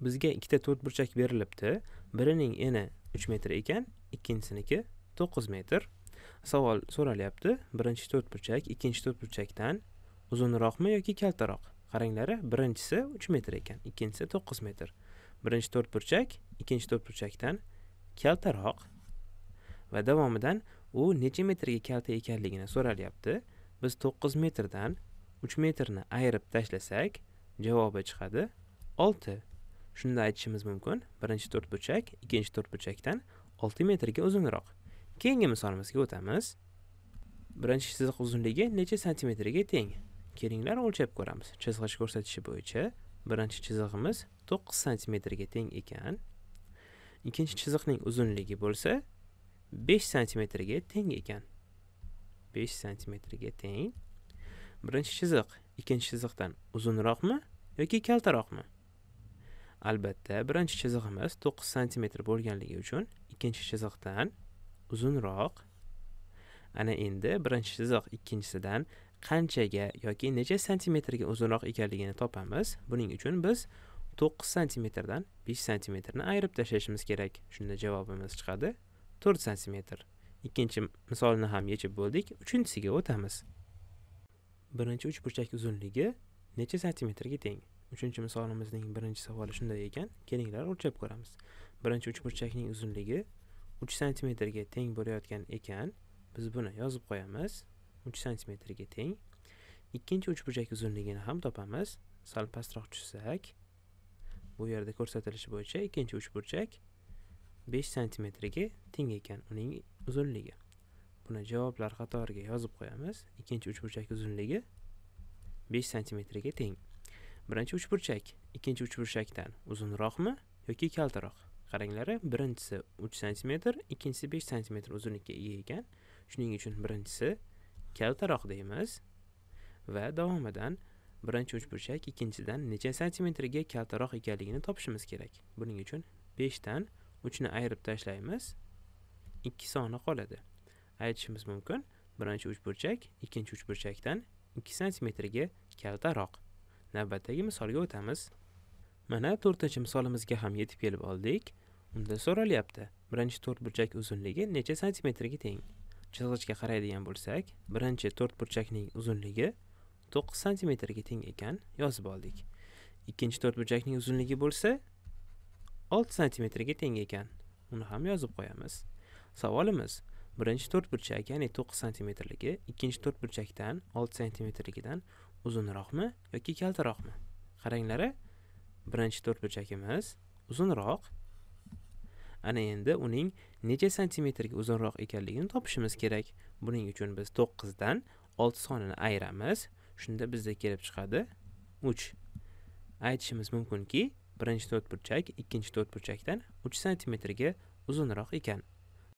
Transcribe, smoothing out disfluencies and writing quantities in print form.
Bizga ikkita to'rtburchak berilibdi. Birining eni 3 metr ekan, ikkinchisiniki 9 metr. Savol so'ralyapti. Birinchi to'rtburchak ikkinchi to'rtburchakdan uzunroqmi yoki kaltaroq? Qaranglar, birinchisi 3 metr ekan, ikkinchisi 9 metr. Birinchi to'rtburchak ikkinchi to'rtburchakdan kaltaroq va davomidan u necha metrga kalta ekanligini so'ralyapti. Biz 9 metrdan 3 metrni ayirib tashlasak, javobi chiqadi 6. Shunda aytishimiz mumkin, birinchi to'rtburchak ikkinchi to'rtburchakdan 6 metrga uzunroq. Keyingi misolimizga o'tamiz. Birinchi chiziq uzunligi necha santimetrga teng? Kelinglar o'lchab ko'ramiz. Chizg'ich ko'rsatishi bo'yicha birinchi chizig'imiz 9 santimetrga teng ekan. Ikkinchi chiziqning uzunligi bo'lsa 5 santimetrga teng ekan. 5 santimetrga teng. Birinchi chiziq ikkinchi chiziqdan uzunroqmi yoki kaltaroqmi? Albatta, birinchi chizig'imiz 9 santimetr bo'lganligi uchun ikkinchi chiziqdan uzunroq. Ana endi birinchi chiziq ikkinchisidan qanchaga yoki necha santimetrga uzunroq ekanligini topamiz. Buning uchun biz 9 santimetrdan 5 santimetrni ayirib tashlashimiz kerak. Shunda javobimiz chiqadi 4 santimetr. Ikkinchi misolni ham yechib bo'ldik. Uchinchisiga o'tamiz. Birinchi uchburchak uzunligi necha santimetrga teng? Uchinchi misolimizning birinchi savoli shunday ekan. Kelinglar o'lchab ko'ramiz. Birinchi uchburchakning uzunligi 3 santimetrga teng bo'layotgan ekan. Biz buni yozib qo'yamiz. 3 santimetrga teng. Ikkinchi uchburchak uzunligini ham topamiz. Sal pastroq tushsak, bu yerda ko'rsatilishi bo'yicha ikkinchi uchburchak 5 santimetrga teng ekan uning uzunligi. Buni javoblar qatoriga yozib qo'yamiz. Ikkinchi uchburchak uzunligi 5 santimetrga teng. Birinchi uchburchak ikkinchi uchburchakdan uzunroqmi yoki kaltaroq? Qaranglar, birinchisi 3 santimetr, ikkinchisi 5 santimetr uzunlikka ega ekan. Shuning uchun birinchisi kaltaroq deymiz va davomidan birinchi uchburchak ikkinchidan necha santimetrga kaltaroq ekanligini topishimiz kerak. Buning uchun 5 dan 3 ni ayirib tashlaymiz. 2 soni qoladi. Aytishimiz mumkin, birinchi uchburchak ikkinchi uchburchakdan 2 santimetrga kaltaroq. Navbatdagi misolga o'tamiz. Mana 4-chi misolimizga ham yetib kelib oldik. Unda so'ralyapti, birinchi to'rtburchak uzunligi necha santimetrga teng? Chizg'ichga qaraydigan bo'lsak, birinchi to'rtburchakning uzunligi 9 santimetrga teng ekan, yozib oldik. Ikkinchi to'rtburchakning uzunligi bo'lsa 6 santimetrga teng ekan. Uni ham yozib qo'yamiz. Savolimiz, birinchi to'rtburchak, ya'ni 9 santimetrligi ikkinchi to'rtburchakdan 6 santimetrligidan uzunroqmi yoki kaltaroqmi? Qaranglar, birinchi to'rtburchakimiz uzunroq. Ana endi uning necha santimetrga uzunroq ekanligini topishimiz kerak. Buning uchun biz 9 dan 6 sonini ayiramiz. Shunda bizga kelib chiqadi 3. Aytishimiz mumkinki, birinchi to'rtburchak ikkinchi to'rtburchakdan 3 santimetrga uzunroq ekan.